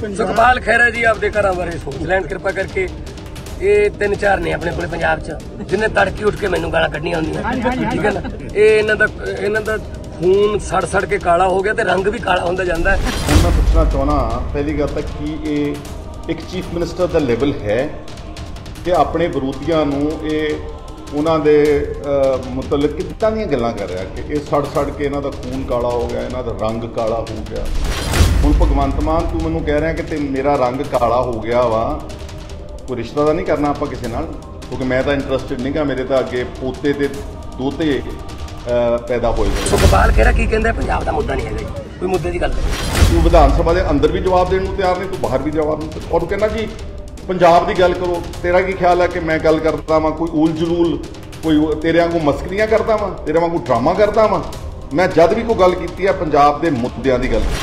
सुखपाल खैरा जी आपके घर बारे सोच लैन कृपा करके। ये 3-4 ने अपने को पंजाब च जिन्हें तड़की उठ के मैनू गालां कड्ढियां होंदियां, ठीक है ना। ये इन्हां दा खून सड़ के काला हो गया तो रंग भी काला होंदा जांदा है। मैं पूछना चाहना पहली गल तक कि ये एक चीफ मिनिस्टर का लेवल है कि अपने विरोधियों नूं ये उन्हां दे मतलब किदां दीयां गल्लां कर रहा कि ये सड़ के इन्हां दा खून काला हो गया, इन्हां दा रंग काला हो गया। हुण भगवंत मान तू मैनूं कह रहा कि मेरा रंग काला हो गया वा, कोई रिश्ता तो नहीं करना आपां किसी नाल, क्योंकि मैं तो इंटरस्टिड नहीं गा, मेरे तो अगे पोते ते दोते पैदा होए। सुखपाल खैरा की कहंदा पंजाब दा मुद्दा नहीं है, कोई मुद्दे की गल नहीं। तू विधान सभा के अंदर भी जवाब देने को तैयार नहीं, तू बाहर भी जवाब नहीं, और कहना जी पंजाब की गल करो। तेरा की ख्याल है कि मैं गल करता वा कोई उल जलूल, कोई तेरे वांगू मस्करियां करता वा, तेरे वांगू ड्रामा करता वा। मैं जद भी कोई गल की है पंजाब के मुद्दों की गल।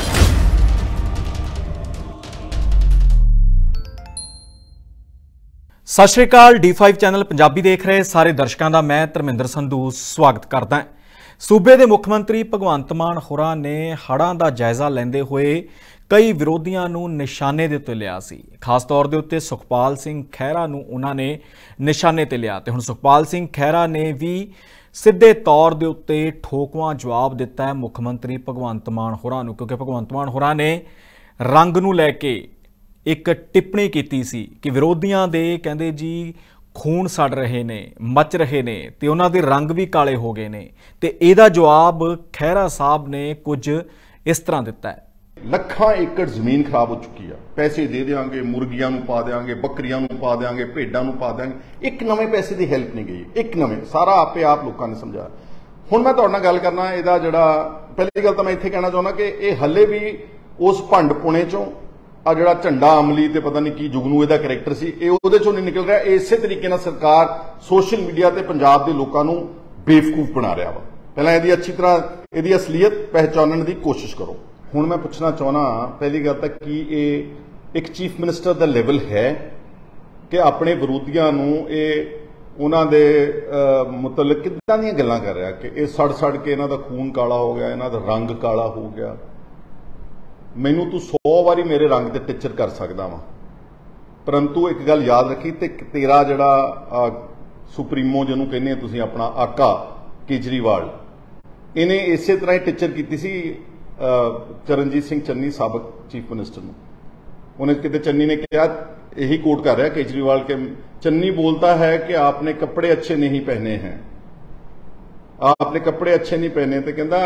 सत श्री अकाल। D5 चैनल पंजाबी देख रहे सारे दर्शकों का मैं धर्मिंदर संधू स्वागत करदा। सूबे के मुख मंत्री भगवंत मान होरां ने हड़ां दा जायजा लैंदे होए कई विरोधियों नूं निशाने दे उत्ते लिया सी। खास तौर दे उत्ते सुखपाल सिंह खैरा नूं उन्हां ने निशाने ते लिया ते हुण सुखपाल सिंह खैरा ने भी सिद्धे तौर दे उत्ते ठोकवां जवाब दिता है मुख मंत्री भगवंत मान होरां नूं, क्योंकि भगवंत मान होरां ने रंग नूं लैके एक टिप्पणी की सी कि विरोधियों दे कहंदे जी खून सड़ रहे ने, मच रहे ने ते उन्हां दे रंग भी काले हो गए ने। ते इहदा जवाब खैरा साहब ने कुछ इस तरह दिता है। ਲੱਖਾਂ एकड़ जमीन खराब हो चुकी है, पैसे दे देंगे, मुर्गियां नूं पा देंगे, बकरियां नूं पा देंगे, भेडां नूं पा देंगे, एक नवे पैसे की हेल्प नहीं गई, एक नवे सारा आपे आप लोगों ने समझाया। हुण मैं तुहाडे नाल गल करना इहदा जिहड़ा पहली गल तो मैं इत्थे कहना चाहुंदा कि यह हले भी उस भंड पुणे चों आ जिहड़ा झंडा अमली ते पता नहीं की जुगनू इहदा करैक्टर सी, ये उहदे चों नहीं निकल रहा। इसे तरीके नाल सरकार सोशल मीडिया ते पंजाब दे लोकां नूं बेवकूफ बना रहा वा। पहलां इहदी अच्छी तरह इहदी असलीयत पहचानण दी कोशिश करो। हुण मैं पुछना चाहना पहली गल तक कि ये एक चीफ मिनिस्टर का लेवल है कि अपने विरोधियों नूं ये उन्हां दे मतलब किदां दीयां गल्लां कर रहा कि ये सड़ के इन्हां दा खून काला हो गया, इन्हां दा रंग काला हो गया। मैनू तू 100 वारी मेरे रंग ते टिचर कर सकदा वा, परंतु एक गल याद रखी ते तेरा जिहड़ा सुप्रीमो जिन्हों कहने तुसीं अपना आका केजरीवाल, इन्हें इसे तरह ही टिचर की सी चरणजीत सिंह चन्नी साबक चीफ मिनिस्टर नूं। उन्हें किते चन्नी ने कहा, यही कोट कर रहा केजरीवाल के, चन्नी बोलता है कि आपने कपड़े अच्छे नहीं पहने हैं, आपने कपड़े अच्छे नहीं पहने, तो कहता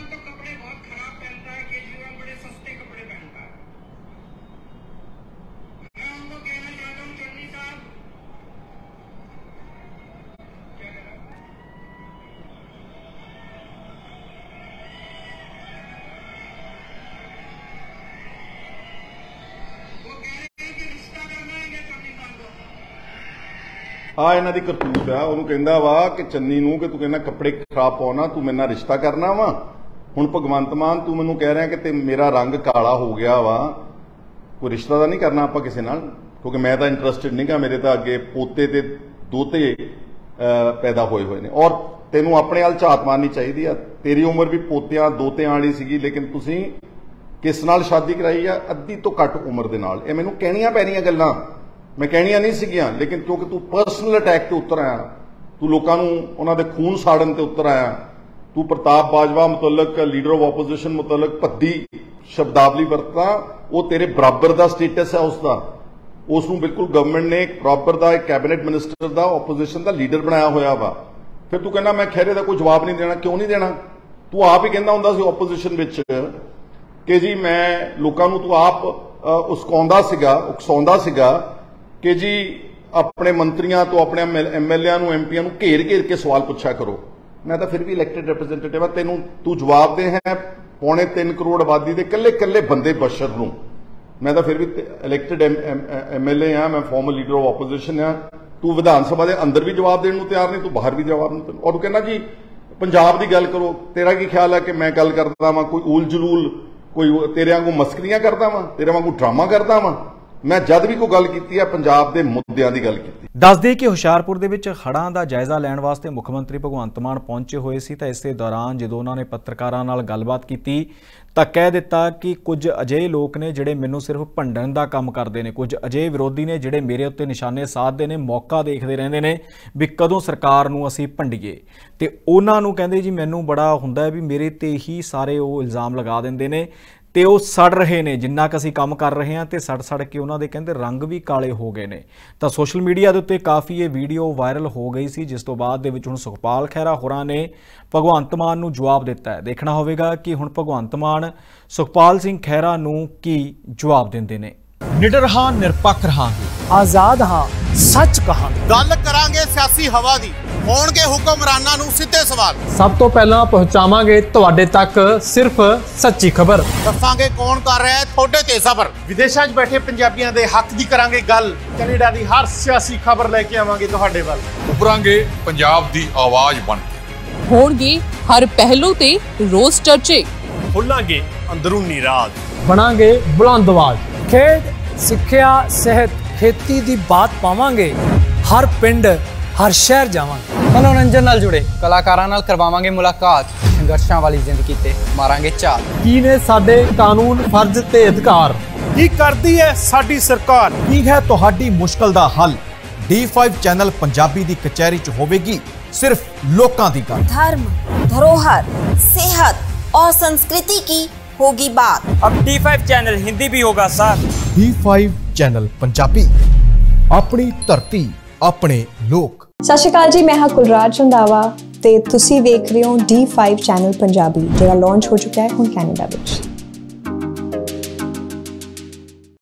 आ इन्हां दी करतूत है। उन्होंने कहता वा कि चन्नी नूं कि तू कहना कपड़े खराब पाउणा, तू मेरे नाल रिश्ता करना वा। हुण भगवंत मान तू मैनूं कह रहा कि मेरा रंग काला हो गया वा, कोई रिश्ता तो नहीं करना आपां किसी नाल, क्योंकि मैं तो इंटरस्टिड नहीं गा, मेरे तो अगे पोते ते दोते पैदा होए हुए ने। और तेनों अपने हाल झात मारनी चाहिए। तेरी उम्र भी पोतियां दोतियां वाली सीगी, लेकिन तुसीं किस नाल शादी कराई है? अद्धी तो घट उम्र दे नाल। ये मैनूं कहणियां पैणियां गल्लां मैं कहणियां नहीं सीगियां, लेकिन क्योंकि तू परसनल अटैक ते उतर आया, तू लोगों नूं उन्हां दे खून साड़न ते उतर आया, तू प्रताप बाजवा मुतलक लीडर ऑफ ओपोजिशन मुतलक भद्दी शब्दावली वरता, वो तेरे बराबर का स्टेटस है उसका, उसनूं बिल्कुल गवर्नमेंट ने बराबर का एक कैबिनेट मिनिस्टर का ओपोजिशन का लीडर बनाया होया वा। फिर तू कहना मैं खैरे का कोई जवाब नहीं देना, क्यों नहीं देना? तू आप ही कहंदा हुंदा सी ओपोजिशन विच कि जी मैं लोगों नूं तू आप उकसाउंदा सीगा कि जी अपने मंत्रियों तो अपने MLA नूं MPਆਂ नूं घेर के सवाल पूछा करो। मैं तो फिर भी इलैक्टेड रिप्रेजेंटेटिव है, तेनों तू जवाब दे है 3.25 करोड़ आबादी के कल्ले कल्ले बंदे बशर नूं। मैं तो फिर भी इलैक्टेड MLA हाँ, मैं फॉर्मर लीडर ऑफ ओपोजिशन हाँ। तू विधान सभा के अंदर भी जवाब देने को तैयार नहीं, तू बाहर भी जवाब नहीं। और कहना जी पंजाब की गल करो, तेरा की ख्याल है कि मैं गल करता वा कोई उल जलूल, कोई तेरे वांगू मस्करियां करता वा, तेरे वांगू ड्रामा करता वा। मैं जद भी कोई गल की है पंजाब के मुद्दों की गल की। दस दे कि हुशियारपुर दे विच हड़ां दा जायजा लैण वास्ते मुख मंत्री भगवंत मान पहुंचे हुए सी, तां इस दौरान जो उन्होंने पत्रकारां नाल गलबात की ਤਾਂ ਕਹਿ ਦਿੱਤਾ ਕਿ ਕੁਝ ਅਜਿਹੇ ਲੋਕ ਨੇ ਜਿਹੜੇ ਮੈਨੂੰ ਸਿਰਫ ਭੰਡਣ ਦਾ ਕੰਮ ਕਰਦੇ ਨੇ, ਕੁਝ ਅਜਿਹੇ ਵਿਰੋਧੀ ਨੇ ਜਿਹੜੇ ਮੇਰੇ ਉੱਤੇ ਨਿਸ਼ਾਨੇ ਸਾਧਦੇ ਨੇ, ਮੌਕਾ ਦੇਖਦੇ ਰਹਿੰਦੇ ਨੇ ਵੀ ਕਦੋਂ ਸਰਕਾਰ ਨੂੰ ਅਸੀਂ ਭੰਡੀਏ। ਤੇ ਉਹਨਾਂ ਨੂੰ ਕਹਿੰਦੇ ਜੀ ਮੈਨੂੰ ਬੜਾ ਹੁੰਦਾ ਹੈ ਵੀ ਮੇਰੇ ਤੇ ਹੀ ਸਾਰੇ ਉਹ ਇਲਜ਼ਾਮ ਲਗਾ ਦਿੰਦੇ ਨੇ ਤੇ ਉਹ ਸੜ ਰਹੇ ਨੇ, ਜਿੰਨਾ ਕੁ ਅਸੀਂ ਕੰਮ ਕਰ ਰਹੇ ਹਾਂ ਤੇ ਸੜ ਕੇ ਉਹਨਾਂ ਦੇ ਕਹਿੰਦੇ ਰੰਗ ਵੀ ਕਾਲੇ ਹੋ ਗਏ ਨੇ। ਤਾਂ ਸੋਸ਼ਲ ਮੀਡੀਆ ਦੇ ਉੱਤੇ ਕਾਫੀ ਇਹ ਵੀਡੀਓ ਵਾਇਰਲ ਹੋ ਗਈ ਸੀ, ਜਿਸ ਤੋਂ ਬਾਅਦ ਦੇ ਵਿੱਚ ਹੁਣ ਸੁਖਪਾਲ ਖਹਿਰਾ ਹੋਰਾਂ ਨੇ ਭਗਵੰਤ ਮਾਨ ਨੂੰ ਜਵਾਬ ਦਿੱਤਾ ਹੈ। ਦੇਖਣਾ ਹੋਵੇਗਾ ਕਿ ਹੁਣ ਭਗਵੰਤ ਮਾਨ ਸੁਖਪਾਲ ਸਿੰਘ ਖਹਿਰਾ ਨੂੰ ਕੀ ਜਵਾਬ ਦਿੰਦੇ ਨੇ। ਨਿਡਰ ਹਾਂ, ਨਿਰਪੱਖ ਰਹਾਂਗੇ, ਆਜ਼ਾਦ ਹਾਂ, ਸੱਚ ਕਹਾਂਗੇ। ਗੱਲ ਕਰਾਂਗੇ ਸਿਆਸੀ ਹਵਾ ਦੀ, ਹੋਣਗੇ ਹੁਕਮਰਾਨਾਂ ਨੂੰ ਸਿੱਧੇ ਸਵਾਲ। ਸਭ ਤੋਂ ਪਹਿਲਾਂ ਪਹੁੰਚਾਵਾਂਗੇ ਤੁਹਾਡੇ ਤੱਕ ਸਿਰਫ ਸੱਚੀ ਖਬਰ। ਦੱਸਾਂਗੇ ਕੌਣ ਕਰ ਰਿਹਾ ਹੈ ਤੁਹਾਡੇ ਤੇ ਸਬਰ। ਵਿਦੇਸ਼ਾਂ 'ਚ ਬੈਠੇ ਪੰਜਾਬੀਆਂ ਦੇ ਹੱਕ ਦੀ ਕਰਾਂਗੇ ਗੱਲ। ਕੈਨੇਡਾ ਦੀ ਹਰ ਸਿਆਸੀ ਖਬਰ ਲੈ ਕੇ ਆਵਾਂਗੇ ਤੁਹਾਡੇ ਵੱਲ। ਉਭਰਾਂਗੇ ਪੰਜਾਬ ਦੀ ਆਵਾਜ਼ ਬਣ ਕੇ। ਹੋਣਗੇ ਹਰ ਪਹਿਲੂ ਤੇ ਰੋਜ਼ ਚਰਚੇ। ਖੋਲਾਂਗੇ ਅੰਦਰੂਨੀ ਰਾਜ। ਬਣਾਂਗੇ ਬੁਲੰਦ ਆਵਾਜ਼। ਖੇਡ, ਸਿੱਖਿਆ, ਸਿਹਤ, ਖੇਤੀ ਦੀ ਬਾਤ ਪਾਵਾਂਗੇ। ਹਰ ਪਿੰਡ, ਹਰ ਸ਼ਹਿਰ ਜਾਵਾਂਗੇ। ਮਨੋਰੰਜਨ ਨਾਲ ਜੁੜੇ ਕਲਾਕਾਰਾਂ ਨਾਲ ਕਰਵਾਵਾਂਗੇ ਮੁਲਾਕਾਤ। ਸੰਘਰਸ਼ਾਂ ਵਾਲੀ ਜ਼ਿੰਦਗੀ ਤੇ ਮਾਰਾਂਗੇ ਝਾਤ। ਕੀ ਨੇ ਸਾਡੇ ਕਾਨੂੰਨ, ਫਰਜ਼ ਤੇ ਅਧਿਕਾਰ? ਕੀ ਕਰਦੀ ਹੈ ਸਾਡੀ ਸਰਕਾਰ? ਕੀ ਹੈ ਤੁਹਾਡੀ ਮੁਸ਼ਕਲ ਦਾ ਹੱਲ? D5 ਚੈਨਲ ਪੰਜਾਬੀ ਦੀ ਕਚਹਿਰੀ 'ਚ ਹੋਵੇਗੀ सिर्फ लोकां दी गल। धर्म, धरोहर, सेहत और संस्कृति की होगी बात। अब D5 चैनल हिंदी भी होगा सर। D5 चैनल पंजाबी, अपनी धरती, अपने लोक। सत श्री अकाल जी, मैं हाँ कुलराज रंधावा ते तुसी वेख रहे हो D5 चैनल पंजाबी, जिहड़ा लॉन्च हो चुका है हुण कैनेडा विच।